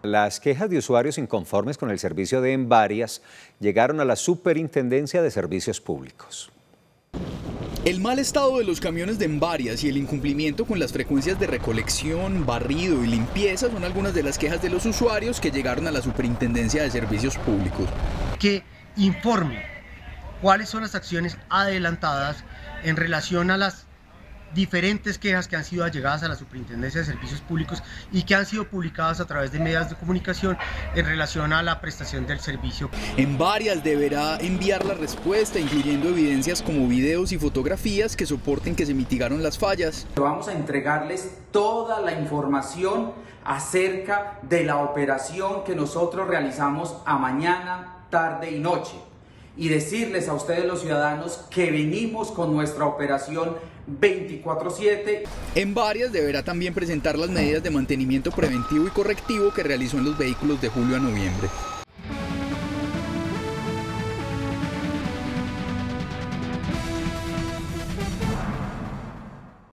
Las quejas de usuarios inconformes con el servicio de Envarias llegaron a la Superintendencia de Servicios Públicos. El mal estado de los camiones de Envarias y el incumplimiento con las frecuencias de recolección, barrido y limpieza son algunas de las quejas de los usuarios que llegaron a la Superintendencia de Servicios Públicos. Que informe cuáles son las acciones adelantadas en relación a las diferentes quejas que han sido allegadas a la Superintendencia de Servicios Públicos y que han sido publicadas a través de medios de comunicación en relación a la prestación del servicio. Envarias deberá enviar la respuesta, incluyendo evidencias como videos y fotografías que soporten que se mitigaron las fallas. Vamos a entregarles toda la información acerca de la operación que nosotros realizamos a mañana, tarde y noche. Y decirles a ustedes los ciudadanos que venimos con nuestra operación 24/7. Envarias deberá también presentar las medidas de mantenimiento preventivo y correctivo que realizó en los vehículos de julio a noviembre.